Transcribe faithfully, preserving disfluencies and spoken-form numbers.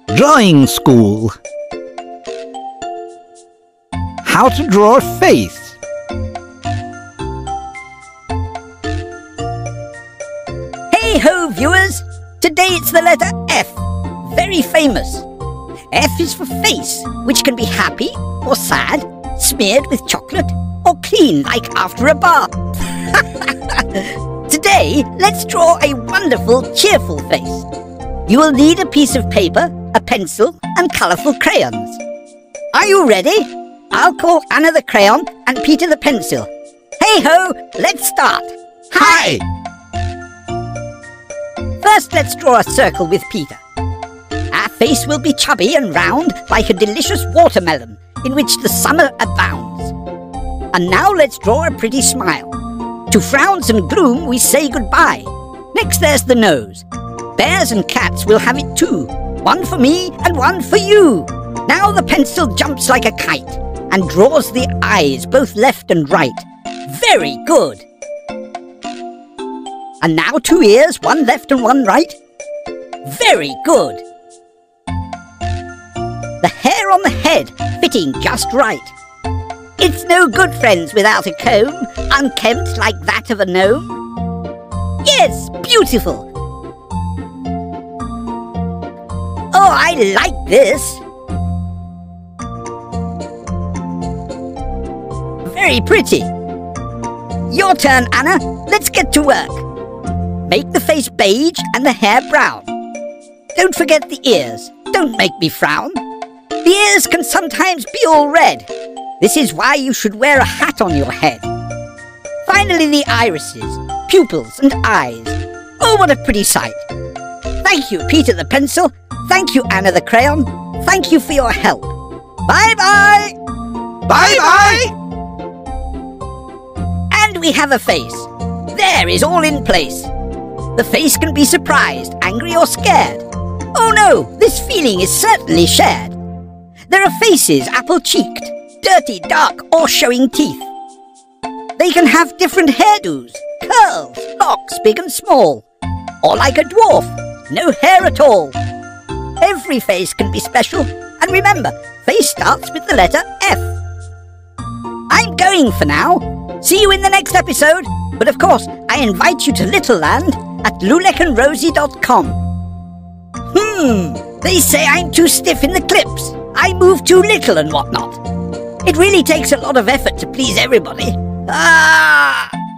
Drawing School. How to draw a face. Hey ho, viewers! Today it's the letter F. Very famous. F is for face, which can be happy or sad, smeared with chocolate, or clean like after a bath. Today, let's draw a wonderful, cheerful face. You will need a piece of paper, a pencil, and colourful crayons. Are you ready? I'll call Anna the crayon and Peter the pencil. Hey ho, let's start. Hi! First, let's draw a circle with Peter. Our face will be chubby and round like a delicious watermelon in which the summer abounds. And now let's draw a pretty smile. To frowns and gloom we say goodbye. Next there's the nose. Bears and cats will have it too. One for me and one for you. Now the pencil jumps like a kite and draws the eyes both left and right. Very good. And now two ears, one left and one right. Very good. The hair on the head fitting just right. It's no good, friends, without a comb, unkempt like that of a gnome. Yes, beautiful. Oh, I like this. Very pretty. Your turn, Anna. Let's get to work. Make the face beige and the hair brown. Don't forget the ears. Don't make me frown. The ears can sometimes be all red. This is why you should wear a hat on your head. Finally, the irises, pupils and eyes. Oh, what a pretty sight. Thank you, Peter the pencil. Thank you, Anna the crayon. Thank you for your help. Bye-bye. Bye-bye! And we have a face. There is all in place. The face can be surprised, angry or scared. Oh no, this feeling is certainly shared. There are faces apple-cheeked, dirty, dark, or showing teeth. They can have different hairdos, curls, locks, big and small. Or like a dwarf, no hair at all. Every face can be special, and remember, face starts with the letter F. I'm going for now. See you in the next episode. But of course, I invite you to Little Land at lulek and rosie dot com. Hmm, they say I'm too stiff in the clips. I move too little and whatnot. It really takes a lot of effort to please everybody. Ah!